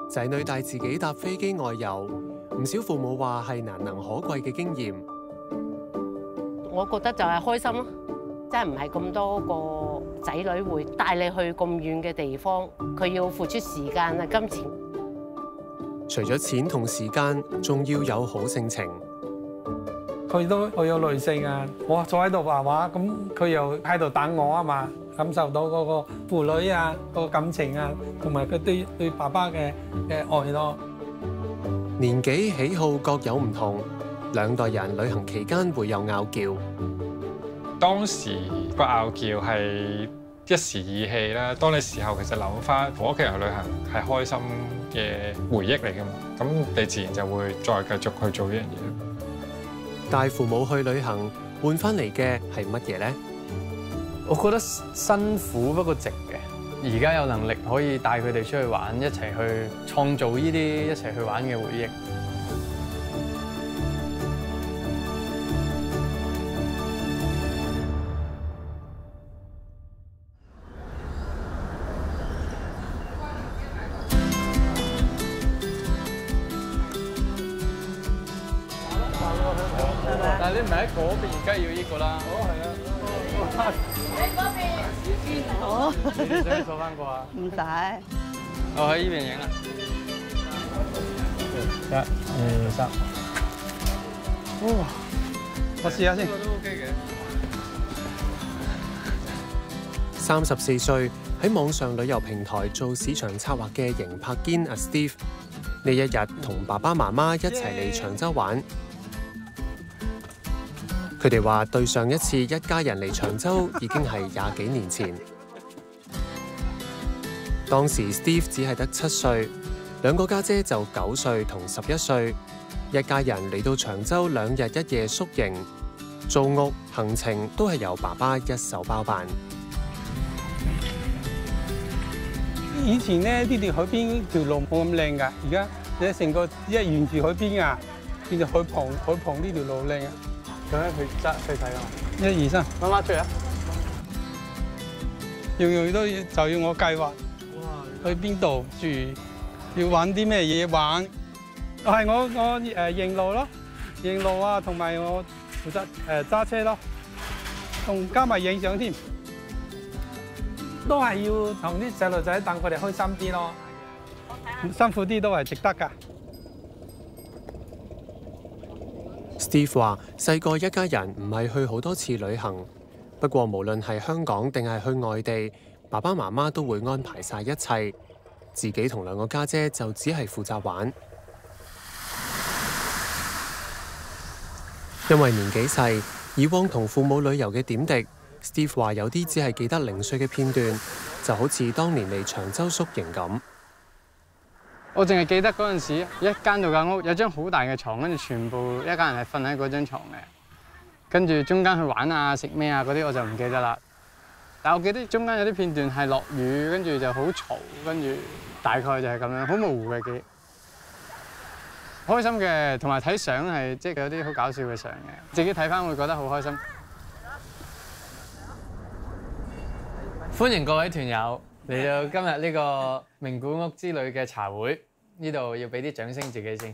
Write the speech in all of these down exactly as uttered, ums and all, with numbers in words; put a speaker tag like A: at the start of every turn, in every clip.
A: 仔女帶自己搭飛機外遊，唔少父母話係難能可貴嘅經驗。
B: 我覺得就係開心咯，真係唔係咁多個仔女會帶你去咁遠嘅地方，佢要付出時間啊、金錢。
A: 除咗錢同時間，仲要有好性情。
C: 佢都好有耐性啊！我坐喺度畫畫，咁佢又喺度等我啊嘛，感受到嗰個父女啊、嗰個感情啊，同埋佢對對爸爸嘅嘅愛咯。
A: 年紀喜好各有唔同，兩代人旅行期間會有拗撬。
D: 當時個拗撬係一時意氣啦，當你事後其實諗翻同屋企人去旅行係開心嘅回憶嚟㗎嘛，咁你自然就會再繼續去做呢樣嘢。
A: 帶父母去旅行換翻嚟嘅係乜嘢呢？
E: 我覺得辛苦不過值嘅。而家有能力可以帶佢哋出去玩，一齊去創造呢啲一齊去玩嘅回憶。但係你唔係喺嗰邊，而家要呢個啦。哦，係啊。喺嗰邊。好。你想掃翻個啊？唔使。我喺呢邊影啊。一、二、三。哇！我試下先。呢個都 OK 嘅。
A: 三十四歲喺網上旅遊平台做市場策劃嘅邢柏堅阿 Steve， 呢一日同爸爸媽媽一齊嚟長洲玩。佢哋話對上一次一家人嚟長洲已經係廿幾年前，當時 Steve 只係得七歲，兩個家姐就九歲同十一歲，一家人嚟到長洲兩日一夜宿營，租屋行程都係由爸爸一手包辦。
C: 以前咧呢條海邊條路冇咁靚㗎，而家你成個一沿住海邊啊，變做海旁海旁呢條路靚啊！
E: 咁樣佢揸佢睇啊！
C: 一二三，
E: 媽媽出嚟啊！
C: 樣樣都要就要我計劃，去邊度住，要玩啲咩嘢玩。係我我誒認路咯，認路啊，同埋我負責誒揸車咯，同加埋影相添，都係要同啲細路仔等佢哋開心啲咯。辛苦啲都係值得㗎。
A: Steve 話：細個一家人唔係去好多次旅行，不過無論係香港定係去外地，爸爸媽媽都會安排晒一切，自己同兩個家姐就只係負責玩。因為年紀細，以往同父母旅遊嘅點滴 ，Steve 話有啲只係記得零碎嘅片段，就好似當年嚟長洲宿營咁。
E: 我淨係記得嗰陣時，一間度間屋有張好大嘅床，跟住全部一家人係瞓喺嗰張牀嘅。跟住中間去玩啊、食咩啊嗰啲我就唔記得啦。但我記得中間有啲片段係落雨，跟住就好嘈，跟住大概就係咁樣，好模糊嘅記憶。開心嘅，同埋睇相係即係有啲好搞笑嘅相嘅，自己睇返會覺得好開心。歡迎各位團友嚟到今日呢個名古屋之旅嘅茶會，呢度要俾啲掌聲自己先。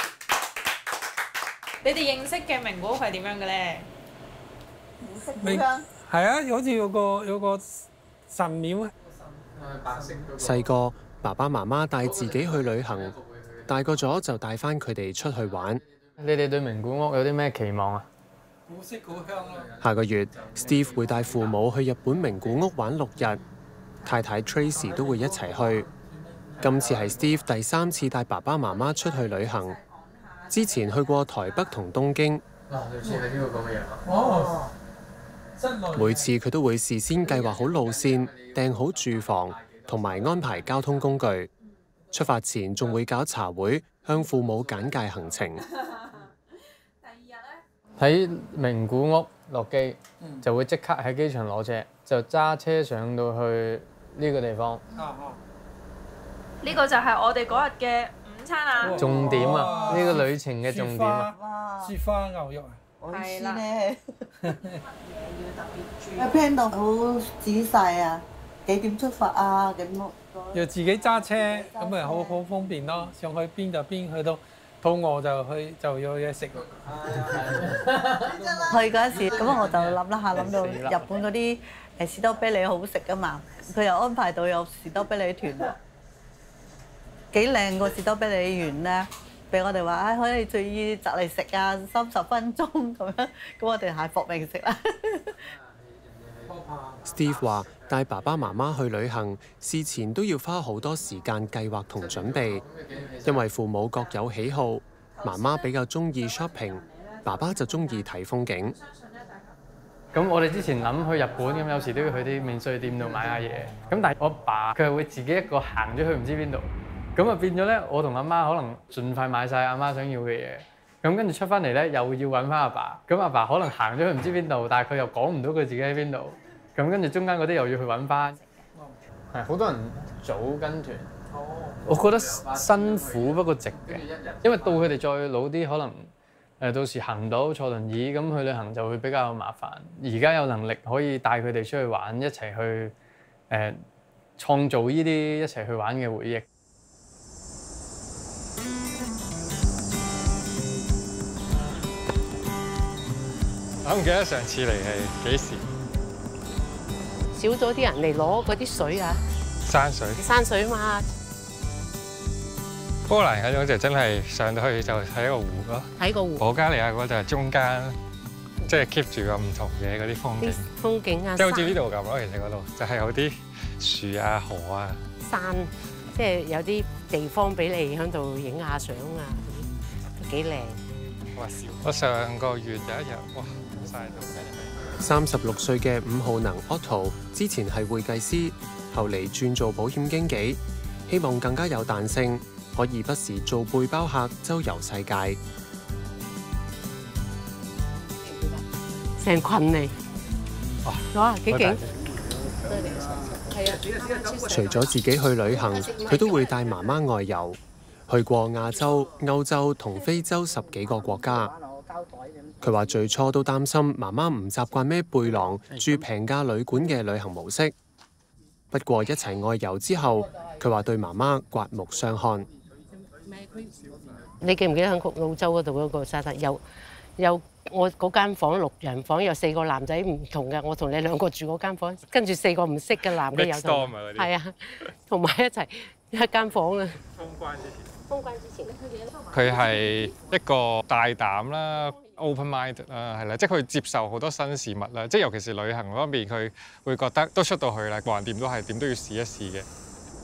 F: 你哋認識嘅名古屋係點樣嘅咧？
C: 認識古香係啊，好似有個有個神廟啊。
A: 細個爸爸媽媽帶自己去旅行，大個咗就帶翻佢哋出去玩。
E: 你哋對名古屋有啲咩期望啊？
C: 古色古香咯。
A: 下個月 ，Steve 會帶父母去日本名古屋玩六日。太太 Tracy 都會一齊去。今次係 Steve 第三次帶爸爸媽媽出去旅行，之前去過台北同東京。
E: 嗱，類似係呢個咁嘅嘢啊。
C: 哦，
A: 每次佢都會事先計劃好路線，訂好住房，同埋安排交通工具。出發前仲會搞茶會，向父母簡介行程。
F: 第二日咧，
E: 喺名古屋落機，就會即刻喺機場攞車，就揸車上到去呢個地方。
F: 呢個就係我哋嗰日嘅午餐啊！
E: 重點啊，呢個旅程嘅重點啊！
C: 雪花牛肉啊！
F: 係啦，
G: 要 plan 到好仔細啊，幾點出發啊？咁
C: 要自己揸車，咁咪好好方便咯。想去邊就邊，去到肚餓就去就有嘢食。
G: 去嗰陣時，咁我就諗啦下，諗到日本嗰啲誒士多啤梨好食噶嘛，佢又安排到有士多啤梨團喎，幾靚個士多啤梨園咧，俾我哋話唉可以隨意摘嚟食啊，三十分鐘咁樣，咁我哋係搏命食啦。
A: Steve 話：帶爸爸媽媽去旅行，事前都要花好多時間計劃同準備，因為父母各有喜好，媽媽比較中意 shopping， 爸爸就中意睇風景。
E: 咁我哋之前諗去日本，咁有時都要去啲免稅店度買下嘢。咁但係我爸佢係會自己一個行咗去唔知邊度，咁啊變咗咧，我同阿媽可能盡快買晒阿媽想要嘅嘢。咁跟住出翻嚟咧，又要揾翻阿爸。咁阿爸可能行咗去唔知邊度，但係佢又講唔到佢自己喺邊度。咁跟住中間嗰啲又要去揾翻。係好多人早跟團，我覺得辛苦不過值嘅，因為到佢哋再老啲，可能誒到時行到坐輪椅，咁去旅行就會比較麻煩。而家有能力可以帶佢哋出去玩，一齊去誒創造呢啲一齊去玩嘅回憶。
D: 我唔記得上次嚟係幾時。
B: 少咗啲人嚟攞嗰啲水啊，
D: 山水。
B: 山水嘛。
D: 波蘭嗰種就真係上到去就係一個湖咯。
B: 睇個湖。
D: 保加利亞嗰就係中間，即係 keep 住個唔同嘅嗰啲風景。
B: 風景啊，
D: 即係好似呢度咁咯，其實嗰度就係有啲樹啊、河啊、
B: 山，即係有啲地方俾你喺度影下相啊，都幾靚。
D: 哇！我上個月有一日，哇！晒到
A: 三十六歲嘅伍浩能 Otto 之前係會計師，後嚟轉做保險經紀，希望更加有彈性，可以不時做背包客周遊世界。
B: 成群嚟，哇！幾勁！
A: 除咗自己去旅行，佢都會帶媽媽外遊，去過亞洲、歐洲同非洲十幾個國家。佢話最初都擔心媽媽唔習慣孭背囊住平價旅館嘅旅行模式，不過一齊外遊之後，佢話對媽媽刮目相看。
B: 你記唔記得喺澳洲嗰度嗰個沙灘有有我嗰間房六人房有四個男仔唔同嘅，我同你兩個住嗰間房，跟住四個唔識嘅男嘅有同，係啊，同埋一齊一間房啊。封關之前，封關之前，
D: 佢係一個大膽啦。open mind 啦，係啦，即係佢接受好多新事物啦，即係尤其是旅行方面，佢會覺得都出到去啦，橫掂都係點都要試一試嘅。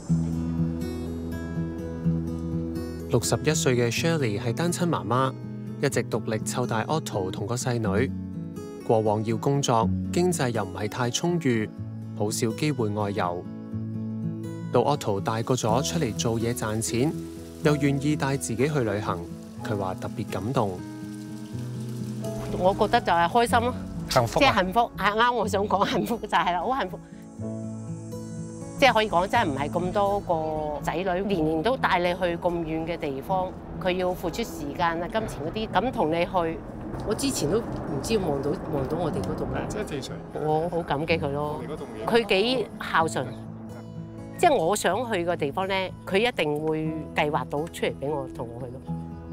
A: 六十一歲嘅 Shirley 係單親媽媽，一直獨力湊大 Otto 同個細女。過往要工作，經濟又唔係太充裕，好少機會外遊。到 Otto 大個咗出嚟做嘢賺錢，又願意帶自己去旅行，佢話特別感動。
B: 我覺得就係開心咯，
D: 幸福，
B: 即係幸福，係啱我想講幸福就係啦，好幸福。即係可以講，真係唔係咁多個仔女年年都帶你去咁遠嘅地方，佢要付出時間啊、金錢嗰啲，咁同你去。我之前都唔知望到望到我哋嗰度嘅，
D: 即係自隨。
B: 我好感激佢咯，佢幾孝順。即係我想去嘅地方咧，佢一定會計劃到出嚟俾我同我去咯。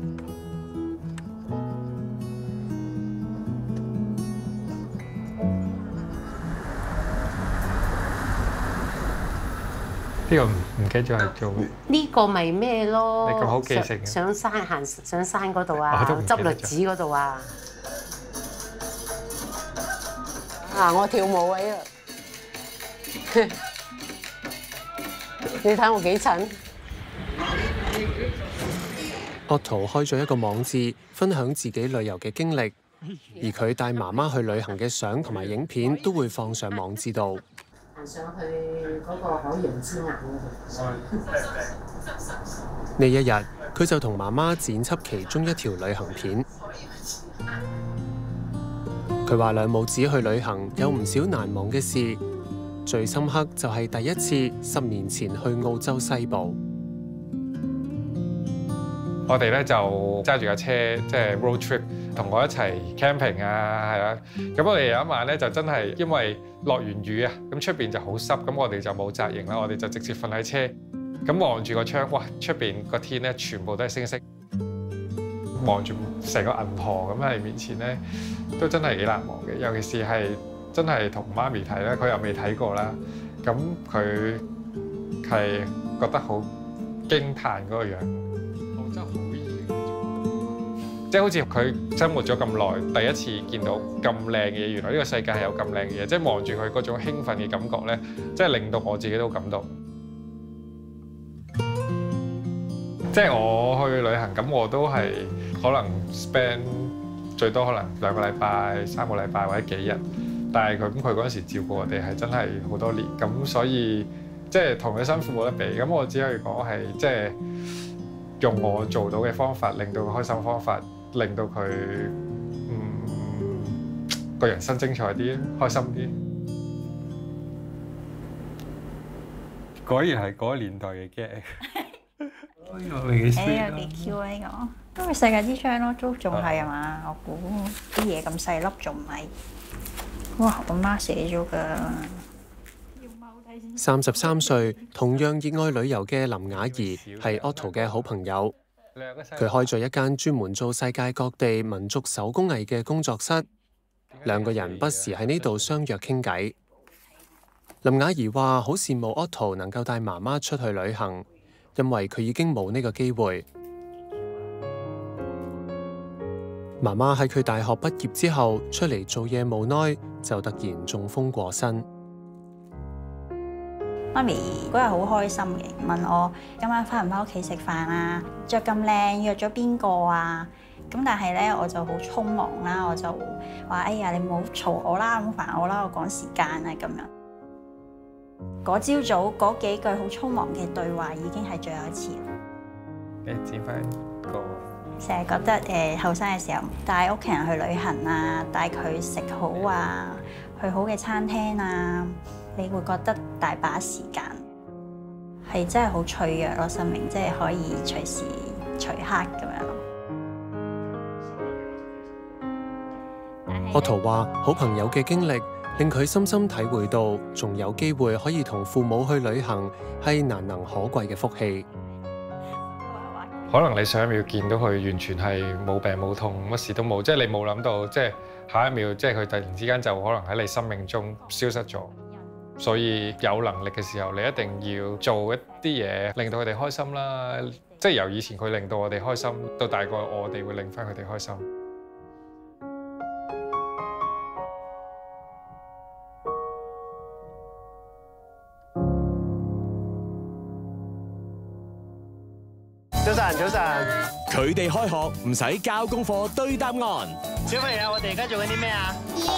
D: 呢個唔唔記得咗係做
B: 呢個咪咩咯？
D: 你咁好記性嘅
B: 上山行上山嗰度啊，執栗子嗰度啊。啊！我跳舞位啊！你睇我幾襯。
A: Otto 開咗一個網誌，分享自己旅遊嘅經歷，而佢帶媽媽去旅行嘅相同埋影片都會放上網誌度。
B: 上去嗰個海洋之眼嗰度。
A: 呢一日，佢就同媽媽剪輯其中一條旅行片。佢話兩母子去旅行有唔少難忘嘅事，最深刻就係第一次十年前去澳洲西部。
D: 我哋咧就揸住架車，即係 road trip，同我一齊 camping 啊，係啦。咁我哋有一晚咧就真係因為落完雨啊，咁出邊就好濕，咁我哋就冇紮營啦，我哋就直接瞓喺車，咁望住個窗，哇！出邊個天咧全部都係星星，望住成個銀河咁喺面前咧，都真係幾難忘嘅。尤其是係真係同媽咪睇咧，佢又未睇過啦，咁佢係覺得好驚歎嗰個樣。真係好熱，即係好似佢生活咗咁耐，第一次見到咁靚嘅嘢，原來呢個世界係有咁靚嘅嘢，即係望住佢嗰種興奮嘅感覺咧，即係令到我自己都感動。即係我去旅行，咁我都係可能 spend 最多可能兩個禮拜、三個禮拜或者幾日，但係佢咁佢嗰陣時照顧我哋係真係好多年，咁所以即係同佢辛苦冇得比。咁我只可以講係即係。用我做到嘅方法，令到佢開心嘅方法，令到佢嗯個人生精彩啲，開心啲。果然係嗰個年代嘅 gag。哎呀，你幾 sweet 啊！
H: 誒，幾 Q 啊呢個，因為世界之窗咯，都仲係啊嘛，我估啲嘢咁細粒仲唔係？哇，我媽寫咗㗎。
A: 三十三歲，同樣熱愛旅遊嘅林雅儀係 Otto 嘅好朋友。佢開咗一間專門做世界各地民族手工藝嘅工作室，兩個人不時喺呢度相約傾偈。林雅儀話：好羨慕 Otto 能夠帶媽媽出去旅行，因為佢已經冇呢個機會。媽媽喺佢大學畢業之後出嚟做嘢冇耐，就突然中風過身。
H: 媽咪嗰日好開心嘅，問我今晚翻唔翻屋企食飯啊？着咁靚，約咗邊個啊？咁但係咧，我就好匆忙啦，我就話：哎呀，你唔好嘈我啦，唔好煩我啦，我趕時間啊咁樣。嗰朝早嗰幾句好匆忙嘅對話，已經係最後一次。
D: 你剪翻個。
H: 成日覺得誒後生嘅時候帶屋企人去旅行啊，帶佢食好啊，去好嘅餐廳啊。你會覺得大把時間係真係好脆弱咯，生命即係可以隨時隨刻咁樣咯。
A: Otto話：好朋友嘅經歷令佢深深體會到，仲有機會可以同父母去旅行係難能可貴嘅福氣。
D: 可能你上一秒見到佢完全係冇病冇痛，乜事都冇，即係你冇諗到，即係下一秒即係佢突然之間就可能喺你生命中消失咗。所以有能力嘅時候，你一定要做一啲嘢，令到佢哋開心啦。即係由以前佢令到我哋開心，到大個我哋會令翻佢哋開心。
I: 早晨，早晨。
J: 佢哋開學唔使交功課對答案。
I: 小朋友，我哋而家做緊啲咩啊？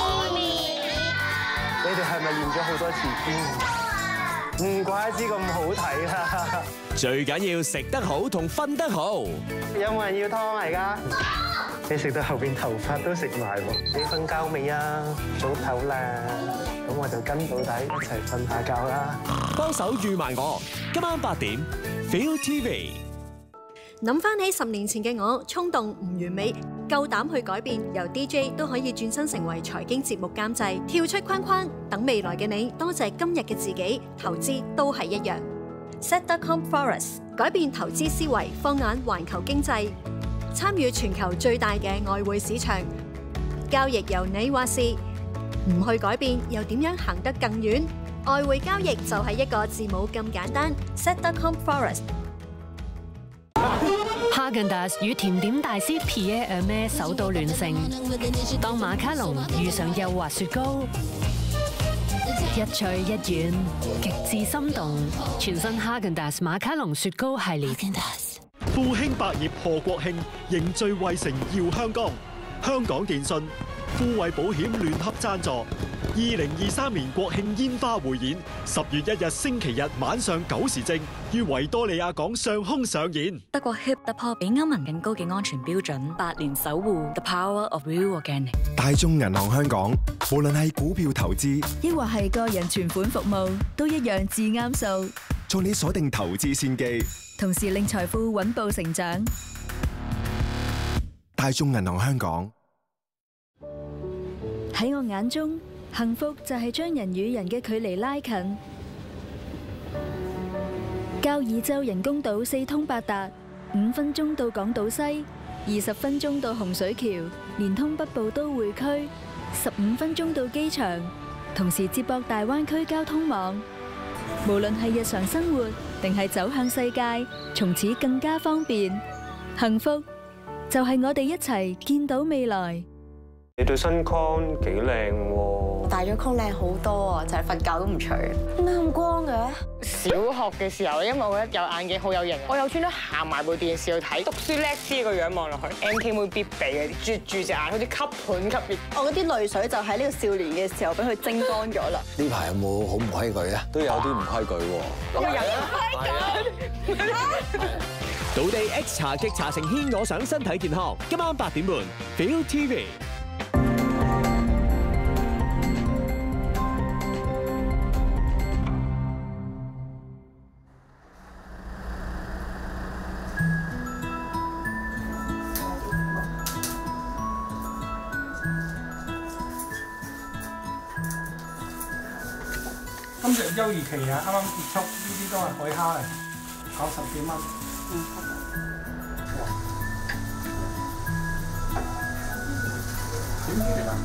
I: 你哋係咪練咗好多次？唔怪之咁好睇啦！
J: 最緊要食得好同瞓得好。
I: 有冇人要湯啊？而家你食到後邊頭髮都食埋喎。你瞓覺未啊？早唞啦。咁我就跟到底一齊瞓下覺啦。
J: 幫手預埋我，今晚八點 Feel T V。
K: 諗翻起十年前嘅我，衝動唔完美，夠膽去改變，由 D J 都可以轉身成為財經節目監製，跳出框框，等未來嘅你多謝今日嘅自己。投資都係一樣。Set dot com Forex 改變投資思維，放眼環球經濟，參與全球最大嘅外匯市場，交易由你話事，唔去改變又點樣行得更遠？外匯交易就係一個字母咁簡單。Set dot com Forex。
L: 哈根達斯與甜點大師 Pierre Hermé 首度聯乘，當馬卡龍遇上幼滑雪糕，一脆一軟，極致心動。全新哈根達斯馬卡龍雪糕系列。
M: 富興百業賀國慶凝聚惠城耀香江，香港電訊、富衛保險聯合贊助。二零二三年國慶煙花匯演，十月一日星期日晚上九時正，於維多利亞港上空上演。
N: 德國 H I P 突破比歐盟更高嘅安全標準，八年守護 The Power of Real Organic。
O: 大眾銀行香港，無論係股票投資，
P: 抑或係個人存款服務，都一樣至啱數。
O: 助你鎖定投資先機，
P: 同時令財富穩步成長。
O: 大眾銀行香港。
P: 喺我眼中，幸福就係將人與人嘅距離拉近。交椅洲人工島四通八達，五分鐘到港島西，二十分鐘到洪水橋，連通北部都會區，十五分鐘到機場，同時接駁大灣區交通網。無論係日常生活定係走向世界，從此更加方便。幸福就係我哋一齊見到未來。
I: 你對新 con 幾靚喎？
Q: 戴咗 con 靚好多啊，就係瞓覺都唔除。點解咁光嘅？小學嘅時候，因為我覺得有眼鏡好有型，我有專登行埋部電視去睇，讀書叻啲個樣望落去 ，M K 妹必備嘅，啜住隻眼好似吸盤吸熱。我嗰啲淚水就喺呢個少年嘅時候俾佢蒸乾咗啦。
R: 呢排有冇好唔規矩啊？都有啲唔規矩喎。
Q: 我有唔規矩。
J: 道地 X 茶激茶成牽我想身體健康，今晚八點半 Feel T V。
C: 今日休漁期啊，啱啱結束，呢啲都係海蝦嚟，炒十幾蚊。嗯。點知嚟㗎？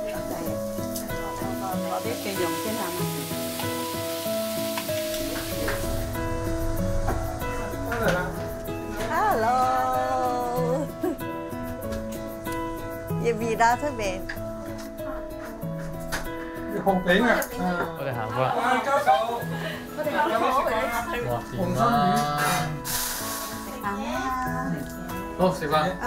G: 攞啲蒜蓉先嚇。
C: 翻嚟啦。
G: Hello。熱唔熱啊？出邊？
C: 學餅啊！
E: 我哋行過啦。
C: 哇，交手！我哋有冇食飯？紅心魚。
E: 好，食飯。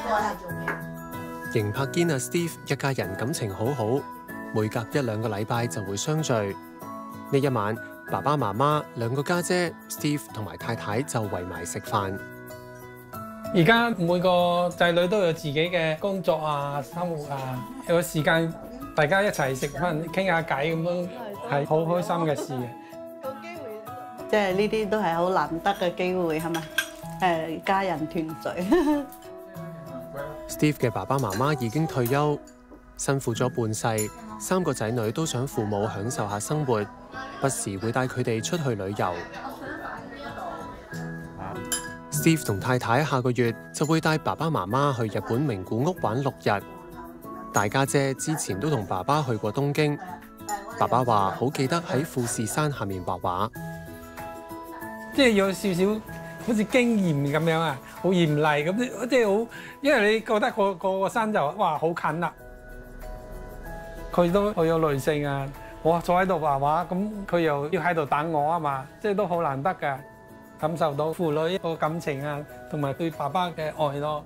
A: 邢柏堅啊 Steve 一家人感情好好，每隔一兩個禮拜就會相聚。呢一晚，爸爸媽媽兩個家姐 Steve 同埋太太就圍埋食飯。
C: 而家每個仔女都有自己嘅工作啊、生活啊，有個時間。大家一齊食飯傾下偈咁樣係好開心嘅事嘅。
G: 即係呢啲都係好難得嘅機會，係咪？誒，家人團聚。
A: Steve 嘅爸爸媽媽已經退休，辛苦咗半世，三個仔女都想父母享受下生活，不時會帶佢哋出去旅遊。Steve 同太太下個月就會帶爸爸媽媽去日本名古屋玩六日。大家姐之前都同爸爸去過東京，爸爸話好記得喺富士山下面畫畫，
C: 即係有少少好似經驗咁樣啊，好嚴厲咁，即係好，因為你覺得個個個山就哇好近啦，佢都好有耐性啊，我坐喺度畫畫，咁佢又要喺度等我啊嘛，即係都好難得㗎，感受到父女個感情啊，同埋對爸爸嘅愛咯。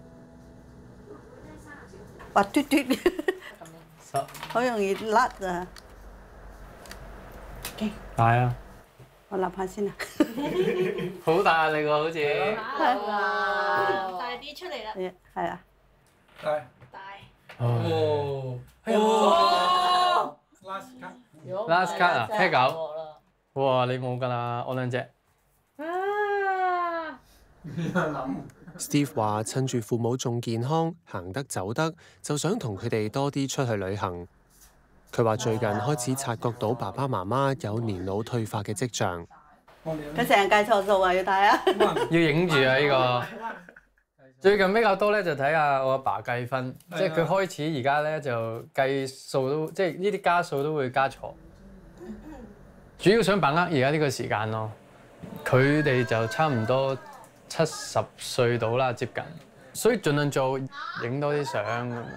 G: 滑嘟嘟，好容易甩啊！
E: 大啊！
G: 我立下先啊！
E: 好大壓力喎，好似。
H: 哇！大啲出嚟啦！
G: 係啊！
C: 大。
H: 大。
C: 哦！
E: 哦
C: ！Last card。
E: Last card 啊，啤狗。哇！你冇㗎啦，我兩隻。
H: 啊！
A: Steve 話：趁住父母仲健康，行得走得，就想同佢哋多啲出去旅行。佢話最近開始察覺到爸爸媽媽有年老退化嘅跡象。
G: 佢成日計錯數啊，要睇啊！
E: 要影住啊！呢個最近比較多咧，就睇下我阿爸計分，即係佢開始而家咧就計數都，即係呢啲加數都會加錯。主要想把握而家呢個時間咯。佢哋就差唔多七十歲到啦，接近，所以盡量做影多啲相咁樣。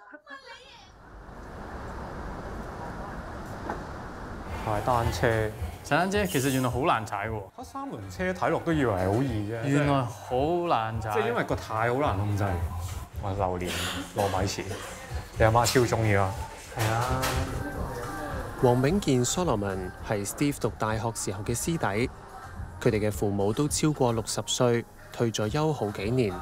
S: 踩單車，
E: 踩單車其實原來好難踩喎。
S: 開三輪車睇落都以為係好易啫。
E: 原來好難踩。
S: 即係因為個軚好難控制。我榴蓮糯米糍，你阿媽超中意啊！係啊。
A: 黃炳健 Solomon 係 Steve 讀大學時候嘅師弟。佢哋嘅父母都超過六十歲，退咗休好幾年。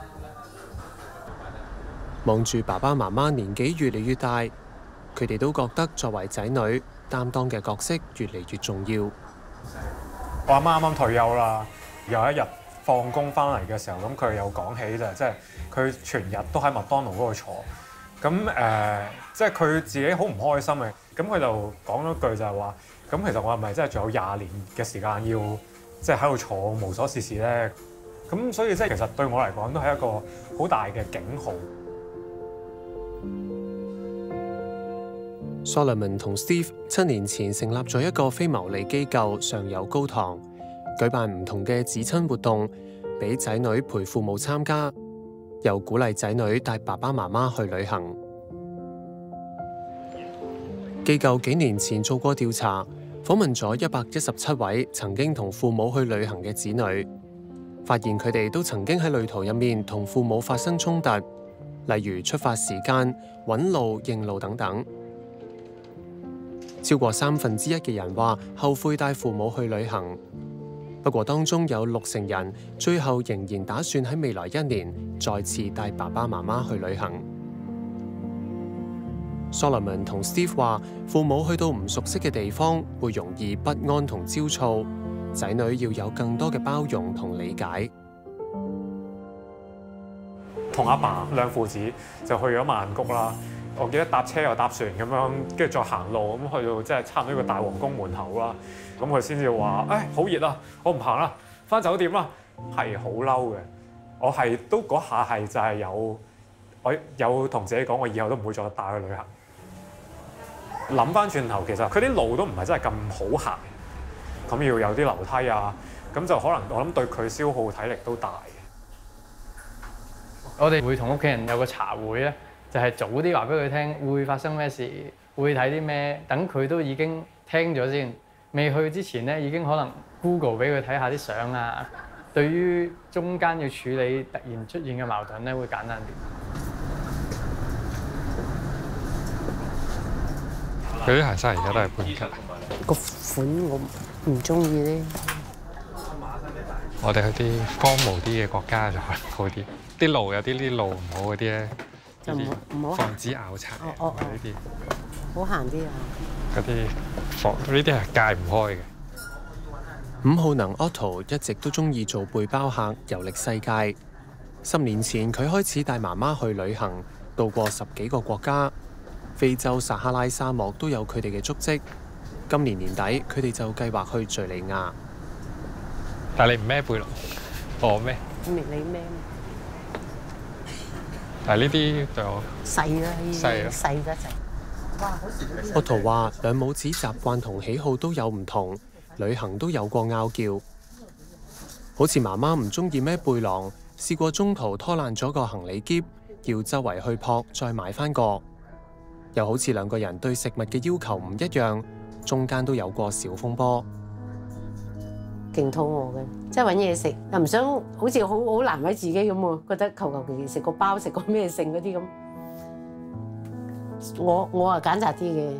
A: 望住爸爸媽媽年紀越嚟越大，佢哋都覺得作為仔女擔當嘅角色越嚟越重要。
S: 我阿媽啱啱退休啦，有一日放工翻嚟嘅時候，咁佢有講起就係即係佢全日都喺麥當勞嗰度坐。咁誒、呃，即係佢自己好唔開心嘅。咁佢就講咗句就係話：咁其實我係咪真係仲有廿年嘅時間要即係喺度坐無所事事咧？咁所以即係其實對我嚟講都係一個好大嘅警號。
A: Solomon 同 Steve 七年前成立咗一個非牟利機構上有高堂，舉辦唔同嘅至親活動，俾仔女陪父母參加，又鼓勵仔女帶爸爸媽媽去旅行。機構幾年前做過調查，訪問咗一百一十七位曾經同父母去旅行嘅子女，發現佢哋都曾經喺旅途入面同父母發生衝突，例如出發時間、揾路、認路等等。超過三分之一嘅人話後悔帶父母去旅行，不過當中有六成人最後仍然打算喺未來一年再次帶爸爸媽媽去旅行。Solomon 同 Steve 話，父母去到唔熟悉嘅地方會容易不安同焦躁，仔女要有更多嘅包容同理解。
S: 同阿爸兩父子就去咗曼谷啦。我記得搭車又搭船咁樣，跟住再行路咁去到即係差唔多個大皇宮門口啦。咁佢先至話：誒好熱啊，我唔行啦，返酒店啦。係好嬲嘅，我係都嗰下係就係有我有同自己講，我以後都唔會再帶佢去旅行。諗翻轉頭，其實佢啲路都唔係真係咁好行，咁要有啲樓梯啊，咁就可能我諗對佢消耗體力都大嘅。
E: 我哋會同屋企人有個茶會咧。就係早啲話俾佢聽會發生咩事，會睇啲咩，等佢都已經聽咗先。未去之前咧，已經可能 Google 俾佢睇下啲相啊。對於中間要處理突然出現嘅矛盾咧，會簡單啲。
D: 佢啲行山而家都係半級。
B: 個款我唔中意咧。
D: 我哋去啲荒蕪啲嘅國家就好啲，啲路有啲啲路唔好嗰啲咧。
B: 就唔唔好
D: 防止拗柴
B: 哦哦
D: 呢啲，
B: 好行啲啊！
D: 嗰啲防呢啲係戒唔開嘅。
A: 伍浩能 Otto 一直都中意做背包客遊歷世界。十年前佢開始帶媽媽去旅行，到過十幾個國家，非洲撒哈拉沙漠都有佢哋嘅足跡。今年年底佢哋就計劃去敍利亞。
D: 但係你唔孭背囊，我孭。
B: 你孭？
D: 但係呢啲對我
B: 細啦，
D: 細啦，
B: 細得滯。
A: Otto話：兩母子習慣同喜好都有唔同，旅行都有過拗撬。好似媽媽唔中意孭背囊，試過中途拖爛咗個行李篋，要周圍去撲再買翻個。又好似兩個人對食物嘅要求唔一樣，中間都有過小風波。
B: 勁肚餓嘅，即係揾嘢食，又唔想好似好好難為自己咁喎，覺得求求其其食個包，食個咩剩嗰啲咁。我我係揀擇啲嘅。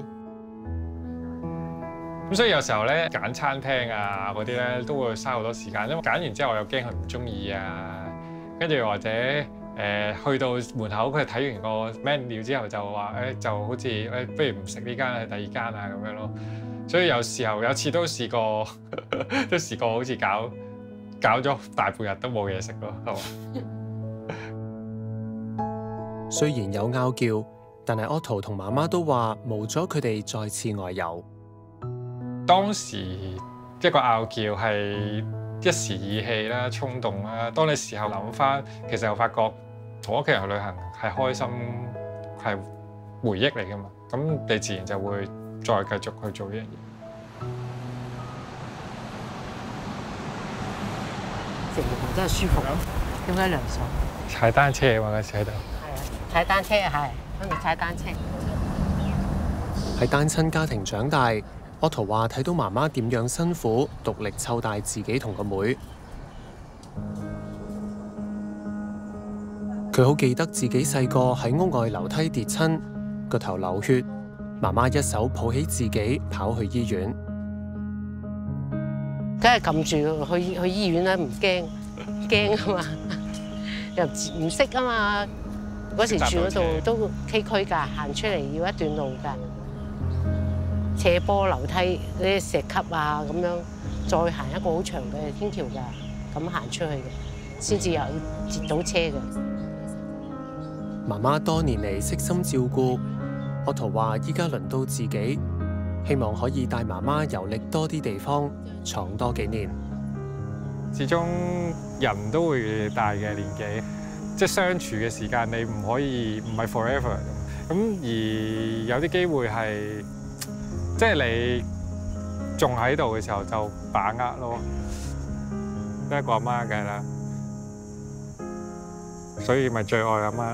D: 咁所以有時候咧揀餐廳啊嗰啲咧都會嘥好多時間，因為揀完之後我又驚佢唔中意啊，跟住或者誒、呃、去到門口佢睇完個 menu 之後就話誒、欸、就好似誒、欸、不如唔食呢間，去第二間啊咁樣咯。所以有時候有次都試過，都試過好似搞搞咗大半日都冇嘢食咯，係嘛？
A: 雖然有拗撬，但係 Otto 同媽媽都話無阻佢哋再次外遊。
D: 當時一個拗撬係一時意氣啦、衝動啦。當你事後諗翻，其實我發覺同屋企人去旅行係開心，係回憶嚟㗎嘛。咁你自然就會再繼續去做呢樣嘢。
B: 食完真係舒服，點解涼爽？
D: 踩單車啊嘛，嗰時喺度。
B: 係啊，踩單車係，跟住踩單車。
A: 喺單親家庭長大，Otto話睇到媽媽點樣辛苦，獨力湊大自己同個妹。佢好記得自己細個喺屋外樓梯跌親，個頭流血，媽媽一手抱起自己跑去醫院。
B: 梗係撳住去去醫院啦，唔驚驚啊嘛，又唔識啊嘛。嗰時住嗰度都崎嶇㗎，行出嚟要一段路㗎，斜坡樓梯嗰啲石級啊咁樣，再行一個好長嘅天橋㗎， 咁行出去嘅，先至有截到車嘅。
A: 媽媽多年嚟悉心照顧，學徒話依家輪到自己，希望可以帶媽媽遊歷多啲地方，闖多幾年。
D: 始終人都會大嘅年紀，即係相處嘅時間你唔可以唔係 forever 咁，而有啲機會係即係你仲喺度嘅時候就把握咯。得一個阿媽梗係啦，所以咪最愛阿媽。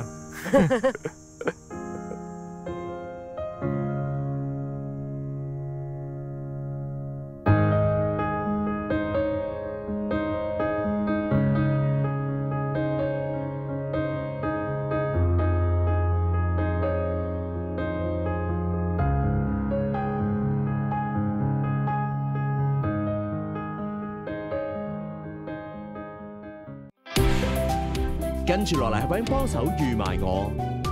J: 跟住落嚟係 Wing 幫手預埋我，